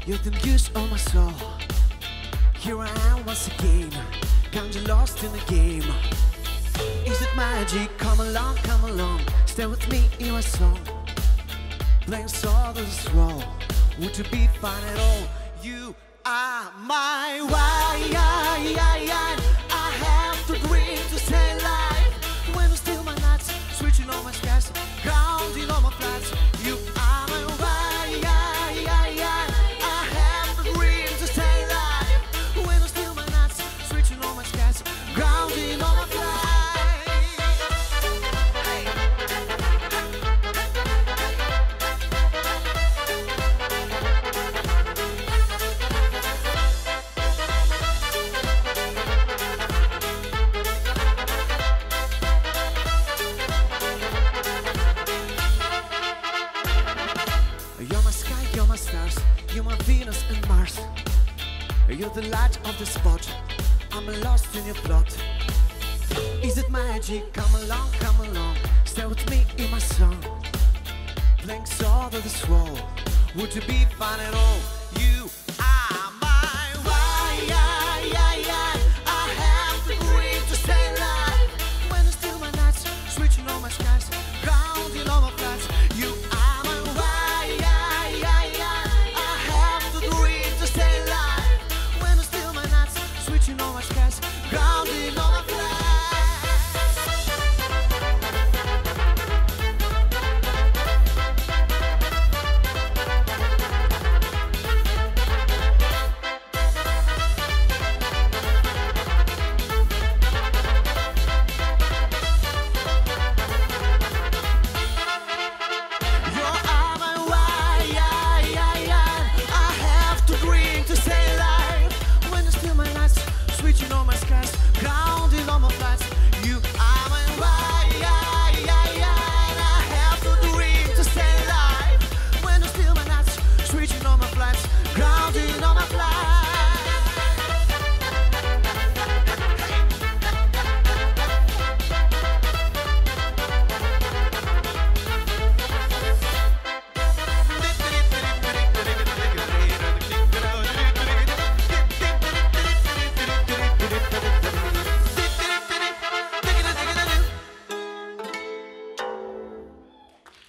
You're the muse of my soul. Here I am once again, kinda lost in the game. Is it magic? Come along, stay with me in my song. Playing so this role, would you be fine at all? You are my why. I have to dream to stay alive. When I steal my nights, switching on my skies, grounding on my flats. You are my why. I have to dream to stay alive. When I steal my nights, switching on my skies, grounding on my flats. You're my sky, you're my stars, you're my Venus and Mars. You're the light of the spot, I'm lost in your plot. Is it magic? Come along, stay with me in my song. Playing so that this wall, would you be fine at all? You are my why. I have to dream to stay alive. When I steal my nights, switching on my skies, grounding on my flats. You are my why. I have to dream to stay alive. When I steal my nights, switching on my skies, grounding on my flats. Switching on my skies, grounding on my flats. You are my why.